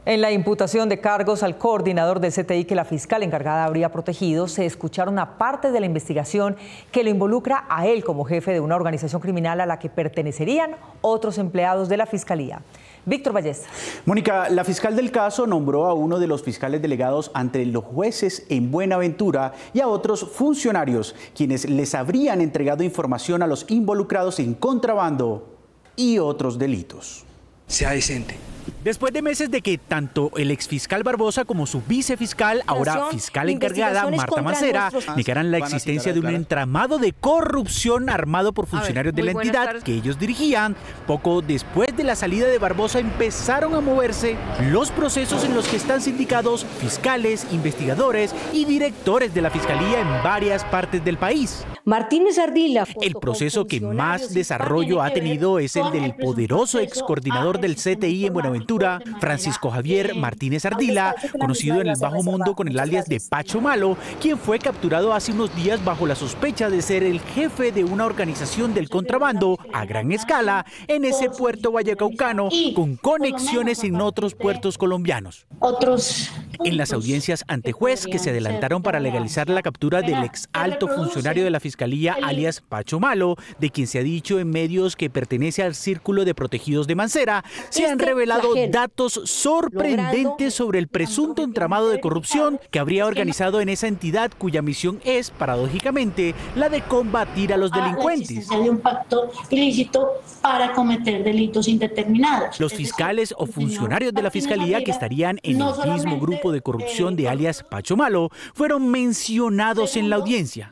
En la imputación de cargos al coordinador del CTI que la fiscal encargada habría protegido, se escucharon a parte de la investigación que lo involucra a él como jefe de una organización criminal a la que pertenecerían otros empleados de la Fiscalía. Víctor Ballesta. Mónica, la fiscal del caso nombró a uno de los fiscales delegados ante los jueces en Buenaventura y a otros funcionarios, quienes les habrían entregado información a los involucrados en contrabando y otros delitos. Sea decente. Después de meses de que tanto el exfiscal Barbosa como su vicefiscal, ahora fiscal encargada, Marta Mancera, negaran la existencia de un entramado de corrupción armado por funcionarios de la entidad que ellos dirigían, poco después de la salida de Barbosa empezaron a moverse los procesos en los que están sindicados fiscales, investigadores y directores de la Fiscalía en varias partes del país. Martínez Ardila. El proceso que más desarrollo ha tenido es el del poderoso excoordinador del CTI en Buenaventura, Francisco Javier Martínez Ardila, conocido en el bajo mundo con el alias de Pacho Malo, quien fue capturado hace unos días bajo la sospecha de ser el jefe de una organización del contrabando a gran escala en ese puerto vallecaucano con conexiones en otros puertos colombianos. En las audiencias ante juez que se adelantaron para legalizar la captura del ex alto funcionario de la Fiscalía, alias Pacho Malo, de quien se ha dicho en medios que pertenece al círculo de protegidos de Mancera, se han revelado datos sorprendentes sobre el presunto entramado de corrupción que habría organizado en esa entidad, cuya misión es, paradójicamente, la de combatir a los delincuentes. De un pacto ilícito para cometer delitos indeterminados. Los fiscales o funcionarios de la Fiscalía que estarían en el mismo grupo de corrupción de alias Pacho Malo fueron mencionados en la audiencia.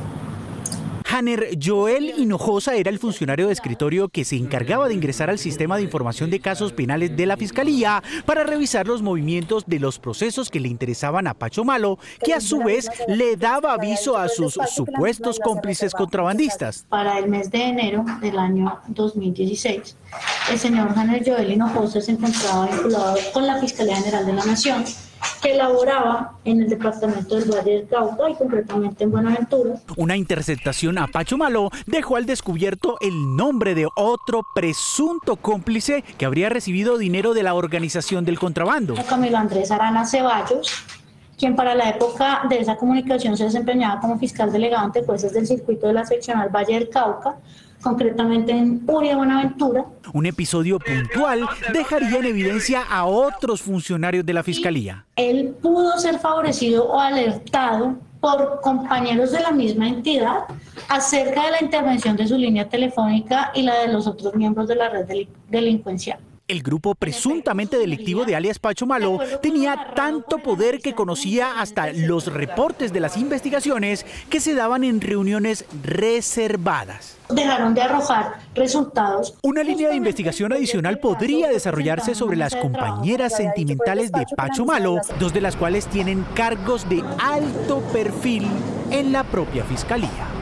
Hanner Joel Hinojosa era el funcionario de escritorio que se encargaba de ingresar al sistema de información de casos penales de la Fiscalía para revisar los movimientos de los procesos que le interesaban a Pacho Malo, que a su vez le daba aviso a sus supuestos cómplices contrabandistas. Para el mes de enero del año 2016, el señor Hanner Joel Hinojosa se encontraba vinculado con la Fiscalía General de la Nación, que laboraba en el departamento del Valle del Cauca y concretamente en Buenaventura. Una interceptación a Pacho Malo dejó al descubierto el nombre de otro presunto cómplice que habría recibido dinero de la organización del contrabando. Camilo Andrés Arana Ceballos, quien para la época de esa comunicación se desempeñaba como fiscal delegado ante jueces del circuito de la seccional Valle del Cauca, concretamente en Uria, Buenaventura. Un episodio puntual dejaría en evidencia a otros funcionarios de la Fiscalía. Él pudo ser favorecido o alertado por compañeros de la misma entidad acerca de la intervención de su línea telefónica y la de los otros miembros de la red delincuencial. El grupo presuntamente delictivo de alias Pacho Malo tenía tanto poder que conocía hasta los reportes de las investigaciones que se daban en reuniones reservadas. Dejaron de arrojar resultados. Una línea de investigación adicional podría desarrollarse sobre las compañeras sentimentales de Pacho Malo, dos de las cuales tienen cargos de alto perfil en la propia Fiscalía.